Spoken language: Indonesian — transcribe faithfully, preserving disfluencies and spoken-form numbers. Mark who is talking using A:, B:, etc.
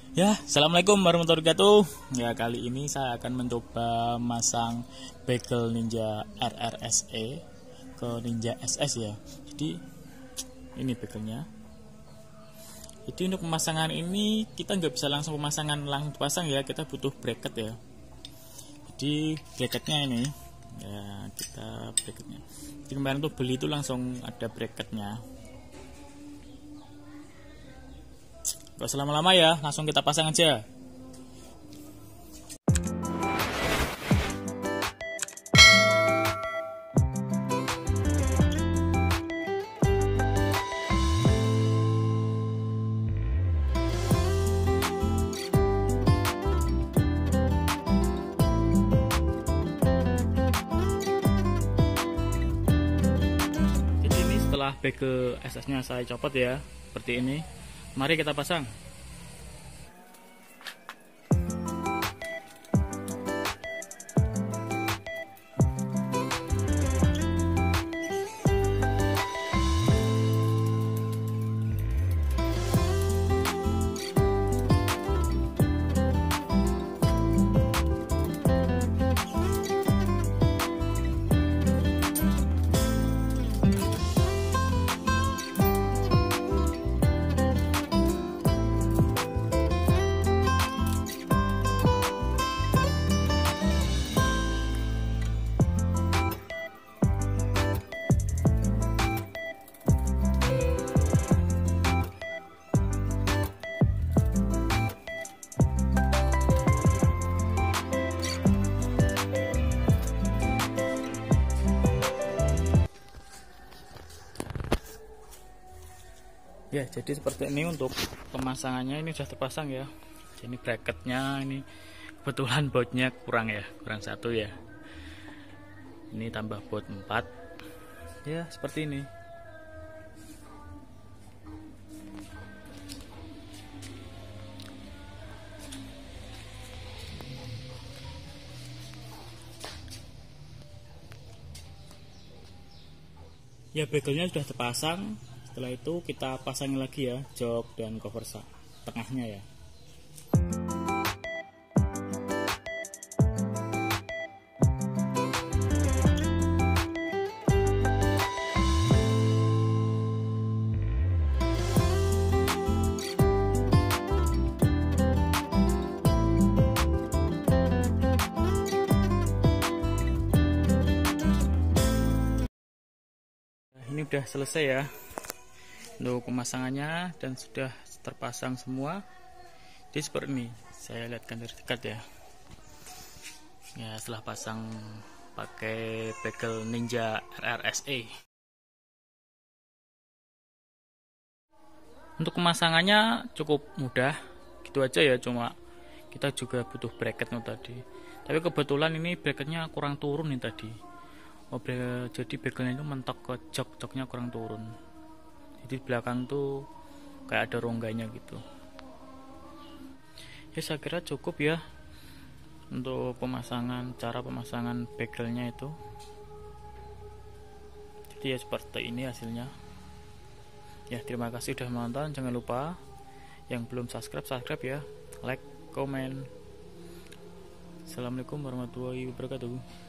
A: Ya, assalamualaikum warahmatullahi wabarakatuh. Ya, kali ini saya akan mencoba masang bagel Ninja R R S E ke Ninja S S ya. Jadi ini bagelnya. Jadi untuk pemasangan ini kita nggak bisa langsung pemasangan langsung dipasang ya, kita butuh bracket ya. Jadi bracketnya ini, ya kita bracketnya. Jadi kemarin tuh beli itu langsung ada bracketnya. Gak usah lama-lama ya, langsung kita pasang aja. Jadi ini setelah bagel S S-nya saya copot ya, seperti ini. Mari kita pasang. Ya, jadi seperti ini untuk pemasangannya. Ini sudah terpasang ya. Ini bracketnya, ini kebetulan bautnya kurang ya, kurang satu ya. Ini tambah baut empat. Ya, seperti ini. Ya, bagelnya sudah terpasang. Setelah itu kita pasang lagi ya jok dan cover tengahnya ya. Ini udah selesai ya untuk pemasangannya dan sudah terpasang semua. Jadi seperti ini, saya lihatkan dari dekat ya. Ya, setelah pasang pakai bagel Ninja R R S E. Untuk pemasangannya cukup mudah, gitu aja ya. Cuma kita juga butuh bracketnya tadi. Tapi kebetulan ini bracketnya kurang turun nih tadi. Oh, jadi bagelnya itu mentok ke jok, joknya kurang turun. Jadi belakang tuh kayak ada rongganya gitu. Ya, saya kira cukup ya untuk pemasangan, cara pemasangan bagelnya itu. Jadi ya seperti ini hasilnya. Ya, terima kasih sudah menonton. Jangan lupa yang belum subscribe, subscribe ya, like, komen. Assalamualaikum warahmatullahi wabarakatuh.